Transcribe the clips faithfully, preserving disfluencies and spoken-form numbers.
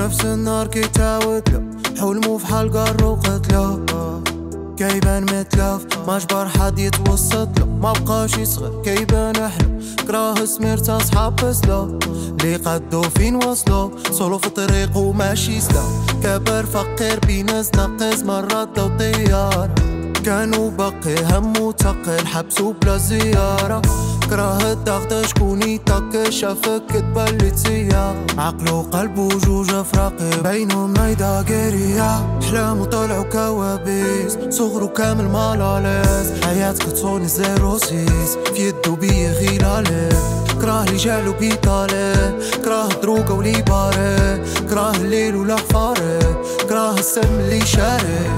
نفس النار كي تعودله، حلمه في حلقة قتله، كيبان متلف ما جبر حد يتوسط له، ما بقاش يصغر كيبان حلو، كراه سميرت اصحاب بسلو لي قدو فين وصلو، صولو في طريق وماشي سلو، كبر فقير بيناس نقز مرات دو طيارة، كانوا بقي همو تقل حبسو بلا زيارة، كراه الضغط شكون يطق شافك تبلي تسيا، عقلو قلبو جوج افراقي بينهم نايدا قرية، احلامو طلعو كوابيس صغرو كامل مالاليز، حياتك تصوني زيرو سيس في يدو بيه غيلالي، كراه لي جالو بيطالي، كراه دروقة ولي باري، كراه الليل والحفاري، كراه السم اللي شاري.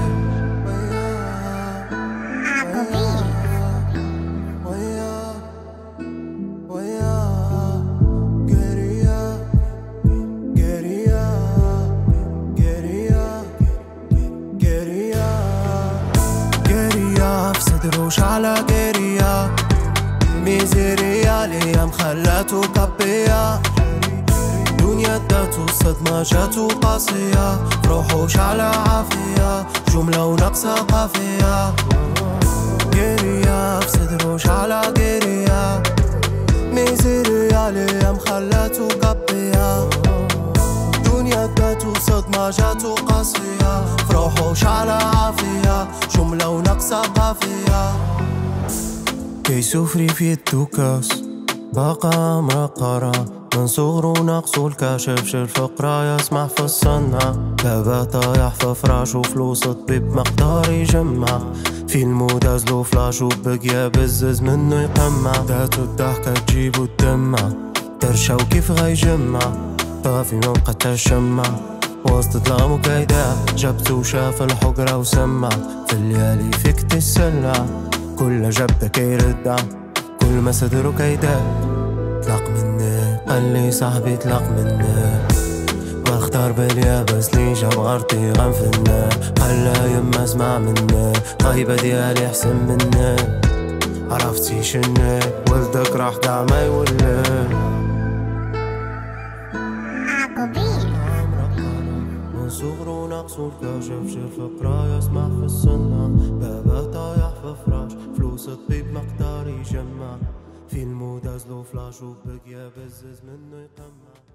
صدروش على قرية ميزيريا ليام خلاتو كبية، دنيا داتو صدمة جاتو قاسية، فروحوش على عافية جملة وناقصة قافية، قرية صدروش على قرية ميزيريا ليام خلاتو كبية، دنيا داتو صدمة جاتو قاسية، فروحوش على عافية جملة وناقصة قافية، كي سفري في التوكاس باقا مرقرة، من صغرو ناقصو الكاشف الفقرة يسمح في الصنع، دابا طايح في فراش وفلوس الطبيب مقدار يجمع، في المود ازلو فلاش وبقيا بزز منو يقمع، داتو الضحكة تجيبو الدمع ترشا وكيف غيجمع، طافي من قد الشمع وسط ظلام وكيداع، جبت وشاف الحقرة وسمع في الليالي فيك تسلع، كل جبته كيردع كل ما صدره كيداع، طلق مني قال لي صاحبي طلق مني، واختار باليابس لي جاب غرتي غنفني، قال لا يما اسمع مني غيبة ديالي احسن مني، عرفتي شني ولدك راح قاع ما يولي، صغرو ناقصو الكاشف شير فقرا يسمح في الصنع، بابا طايح في فراش فلوس الطبيب مقدار يجمع، في المود ازلو فلاش وبقيا بزز منو يقمع.